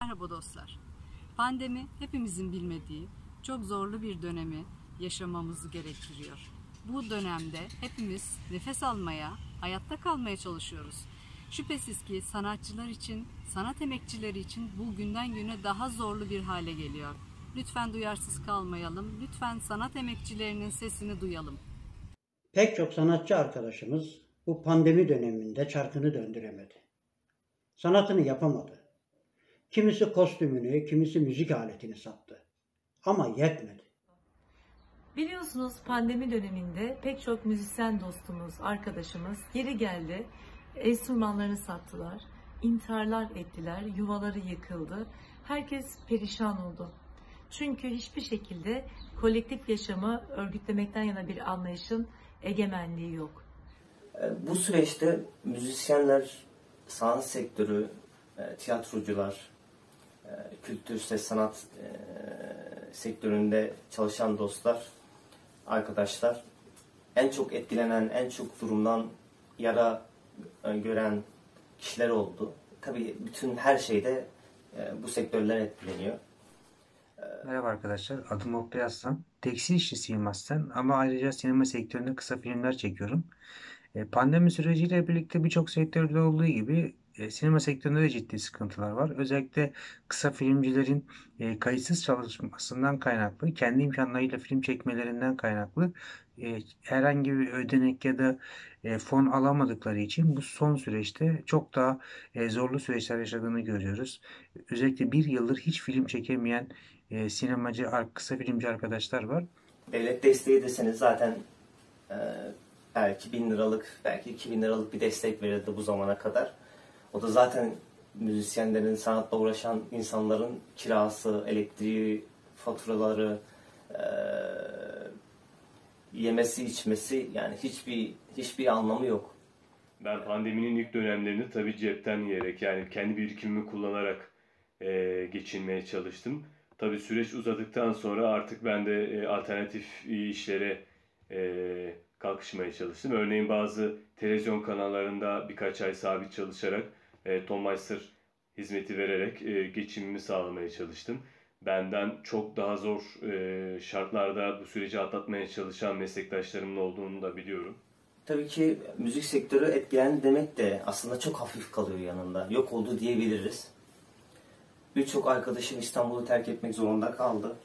Merhaba dostlar. Pandemi hepimizin bilmediği çok zorlu bir dönemi yaşamamızı gerektiriyor. Bu dönemde hepimiz nefes almaya, hayatta kalmaya çalışıyoruz. Şüphesiz ki sanatçılar için, sanat emekçileri için bu günden güne daha zorlu bir hale geliyor. Lütfen duyarsız kalmayalım, lütfen sanat emekçilerinin sesini duyalım. Pek çok sanatçı arkadaşımız bu pandemi döneminde çarkını döndüremedi. Sanatını yapamadı. Kimisi kostümünü, kimisi müzik aletini sattı. Ama yetmedi. Biliyorsunuz pandemi döneminde pek çok müzisyen dostumuz, arkadaşımız geri geldi. Enstrümanlarını sattılar, intiharlar ettiler, yuvaları yıkıldı. Herkes perişan oldu. Çünkü hiçbir şekilde kolektif yaşamı örgütlemekten yana bir anlayışın egemenliği yok. Bu süreçte müzisyenler, sanat sektörü, tiyatrocular, kültür ve sanat sektöründe çalışan dostlar, arkadaşlar en çok etkilenen, en çok durumdan yara gören kişiler oldu. Tabii bütün her şeyde bu sektörler etkileniyor. Merhaba arkadaşlar, adım Oktay Aslan. Tekstil işçisiyim aslen ama ayrıca sinema sektöründe kısa filmler çekiyorum. Pandemi süreciyle birlikte birçok sektörde olduğu gibi sinema sektöründe de ciddi sıkıntılar var. Özellikle kısa filmcilerin kayıtsız çalışmasından kaynaklı, kendi imkanlarıyla film çekmelerinden kaynaklı herhangi bir ödenek ya da fon alamadıkları için bu son süreçte çok daha zorlu süreçler yaşadığını görüyoruz. Özellikle bir yıldır hiç film çekemeyen sinemacı, kısa filmci arkadaşlar var. Devlet desteği deseniz zaten belki 1000 liralık, belki 2000 liralık bir destek verildi bu zamana kadar. O da zaten müzisyenlerin, sanatla uğraşan insanların kirası, elektriği, faturaları, yemesi, içmesi, yani hiçbir anlamı yok. Ben pandeminin ilk dönemlerini tabii cepten yiyerek, yani kendi birikimimi kullanarak geçinmeye çalıştım. Tabii süreç uzadıktan sonra artık ben de alternatif işlere kalkışmaya çalıştım. Örneğin bazı televizyon kanallarında birkaç ay sabit çalışarak Ton Meister hizmeti vererek geçimimi sağlamaya çalıştım. Benden çok daha zor şartlarda bu süreci atlatmaya çalışan meslektaşlarımın olduğunu da biliyorum. Tabii ki müzik sektörü etkilendi demek de aslında çok hafif kalıyor yanında. Yok oldu diyebiliriz. Birçok arkadaşım İstanbul'u terk etmek zorunda kaldı.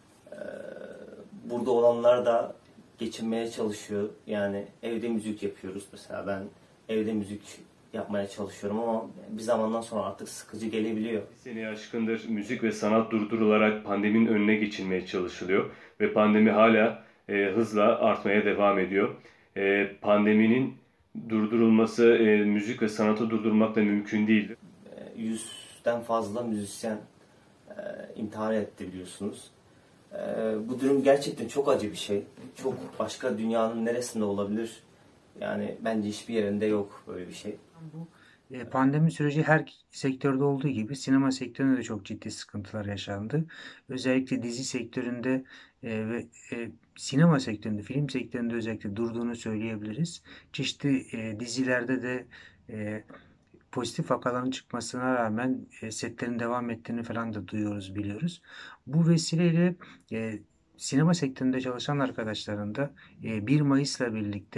Burada olanlar da geçinmeye çalışıyor. Yani evde müzik yapıyoruz mesela. Ben evde müzik yapmaya çalışıyorum ama bir zamandan sonra artık sıkıcı gelebiliyor. Bir seneye aşkındır müzik ve sanat durdurularak pandeminin önüne geçilmeye çalışılıyor. Ve pandemi hala hızla artmaya devam ediyor. Pandeminin durdurulması müzik ve sanatı durdurmakla mümkün değildir. 100'den fazla müzisyen intihar etti biliyorsunuz. Bu durum gerçekten çok acı bir şey. Çok başka dünyanın neresinde olabilir? Yani bence hiçbir yerinde yok böyle bir şey. Bu pandemi süreci her sektörde olduğu gibi sinema sektöründe de çok ciddi sıkıntılar yaşandı. Özellikle dizi sektöründe ve sinema sektöründe, film sektöründe özellikle durduğunu söyleyebiliriz. Çeşitli dizilerde de pozitif vakaların çıkmasına rağmen setlerin devam ettiğini falan da duyuyoruz, biliyoruz. Bu vesileyle sinema sektöründe çalışan arkadaşların da 1 Mayıs'la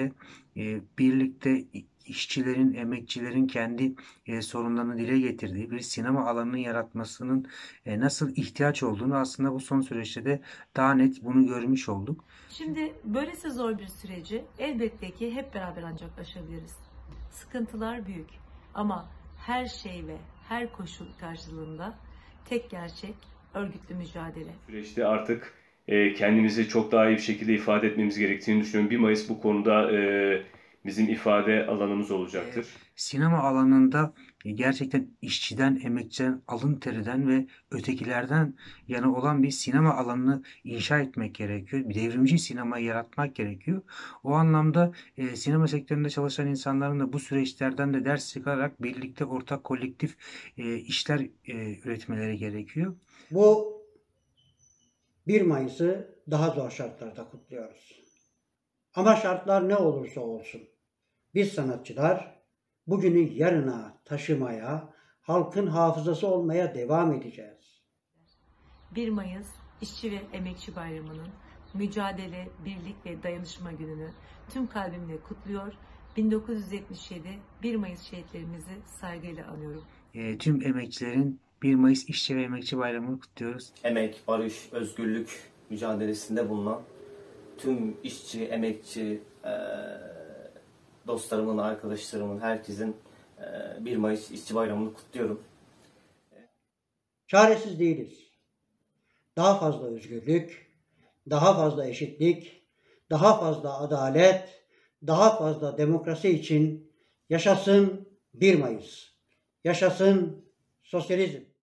birlikte işçilerin, emekçilerin kendi sorunlarını dile getirdiği bir sinema alanının yaratmasının nasıl ihtiyaç olduğunu aslında bu son süreçte de daha net bunu görmüş olduk. Şimdi böylesi zor bir süreci elbette ki hep beraber ancak aşabiliriz. Sıkıntılar büyük ama her şey ve her koşul karşılığında tek gerçek örgütlü mücadele. Süreçte artık kendimizi çok daha iyi bir şekilde ifade etmemiz gerektiğini düşünüyorum. 1 Mayıs bu konuda bizim ifade alanımız olacaktır. Sinema alanında gerçekten işçiden, emekçiden, alın teriden ve ötekilerden yana olan bir sinema alanını inşa etmek gerekiyor. Bir devrimci sinemayı yaratmak gerekiyor. O anlamda sinema sektöründe çalışan insanların da bu süreçlerden de ders çıkararak birlikte ortak kolektif işler üretmeleri gerekiyor. Bu 1 Mayıs'ı daha zor şartlarda kutluyoruz. Ama şartlar ne olursa olsun biz sanatçılar bugünü yarına taşımaya, halkın hafızası olmaya devam edeceğiz. 1 Mayıs İşçi ve Emekçi Bayramı'nın mücadele, birlik ve dayanışma gününü tüm kalbimle kutluyor. 1977 1 Mayıs şehitlerimizi saygıyla anıyorum. Tüm emekçilerin 1 Mayıs İşçi ve Emekçi Bayramı'nı kutluyoruz. Emek, barış, özgürlük mücadelesinde bulunan tüm işçi, emekçi, dostlarımın, arkadaşlarımın, herkesin 1 Mayıs İşçi Bayramı'nı kutluyorum. Çaresiz değiliz. Daha fazla özgürlük, daha fazla eşitlik, daha fazla adalet, daha fazla demokrasi için yaşasın 1 Mayıs. Yaşasın sosyalizm.